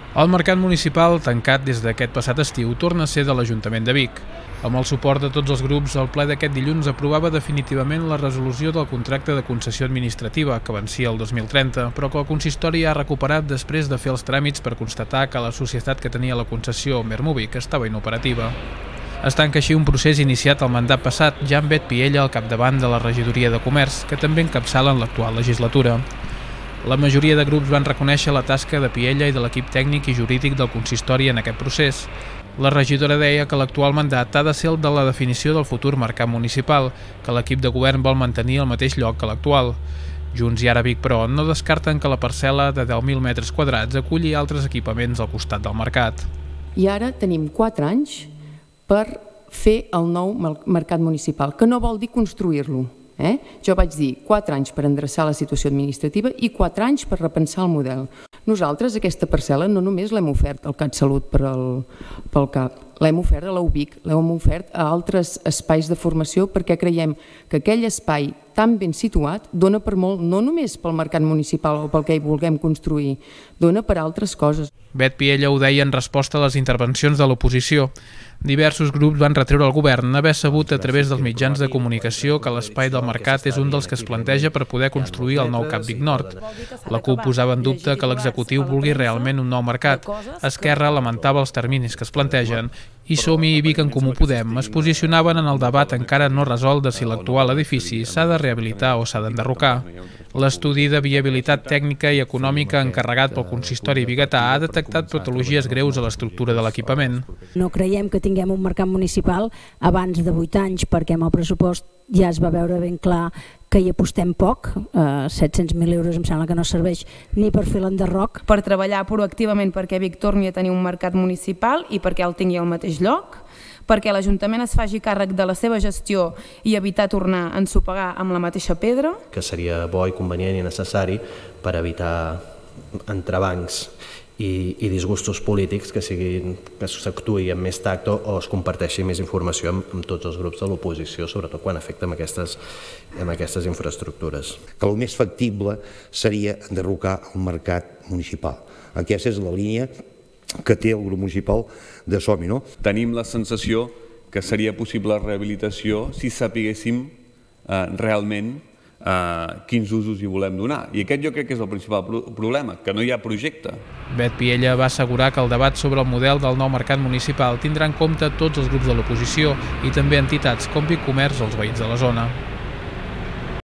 El mercat municipal, tancat des d'aquest passat estiu, torna a ser de l'Ajuntament de Vic. Amb el suport de tots els grups, el ple d'aquest dilluns aprovava definitivament la resolució del contracte de concessió administrativa, que vencia el 2030, però que el consistori ha recuperat després de fer els tràmits per constatar que la societat que tenia la concessió, Mermovic, estava inoperativa. Es tanca així un procés iniciat el mandat passat, ja amb Bet Piella al capdavant de la regidoria de comerç, que també encapçala en l'actual legislatura. La majoria de grups van reconèixer la tasca de Piella i de l'equip tècnic i jurídic del consistori en aquest procés. La regidora deia que l'actual mandat ha de ser el de la definició del futur mercat municipal, que l'equip de govern vol mantenir al mateix lloc que l'actual. Junts i Ara Vic, però, no descarten que la parcel·la de 10.000 metres quadrats aculli altres equipaments al costat del mercat. I ara tenim 4 anys per fer el nou mercat municipal, que no vol dir construir-lo. Jo vaig dir 4 anys per endreçar la situació administrativa i 4 anys per repensar el model. Nosaltres aquesta parcel·la no només l'hem ofert al CatSalut pel CAP, l'hem ofert a la UBIC, l'hem ofert a altres espais de formació perquè creiem que aquell espai tan ben situat dona per molt, no només pel mercat municipal o pel que hi vulguem construir, dona per altres coses. Bet Piella ho deia en resposta a les intervencions de l'oposició. Diversos grups van retreure al govern haver sabut a través dels mitjans de comunicació que l'espai del mercat és un dels que es planteja per poder construir el nou Cap Vic Nord. La CUP posava en dubte que l'executiu vulgui realment un nou mercat. Esquerra lamentava els terminis que es plantegen i Som-hi i Vic en Comú Podem es posicionaven en el debat encara no resolt de si l'actual edifici s'ha de rehabilitar o s'ha d'enderrocar. L'estudi de viabilitat tècnica i econòmica encarregat pel consistori biguetà ha detectat patologies greus a l'estructura de l'equipament. No creiem que tinguem un mercat municipal abans de 8 anys perquè amb el pressupost ja es va veure ben clar que hi apostem poc, 700.000 euros em sembla que no serveix ni per fer l'enderroc. Per treballar proactivament perquè Vic torni a tenir un mercat municipal i perquè el tingui al mateix lloc, perquè l'Ajuntament es faci càrrec de la seva gestió i evitar tornar a ensopegar amb la mateixa pedra. Que seria bo i convenient i necessari per evitar entrebancs i disgustos polítics que s'actuï amb més tacte o es comparteixi més informació amb tots els grups de l'oposició, sobretot quan afecta amb aquestes infraestructures. Que el més factible seria enderrocar el mercat municipal. Aquesta és la línia que té el grup municipal de Som-hi, no? Tenim la sensació que seria possible la rehabilitació si sapiguéssim realment quins usos hi volem donar. I aquest jo crec que és el principal problema, que no hi ha projecte. Bet Piella va assegurar que el debat sobre el model del nou mercat municipal tindrà en compte tots els grups de l'oposició i també entitats com Vic Comerç o els veïns de la zona.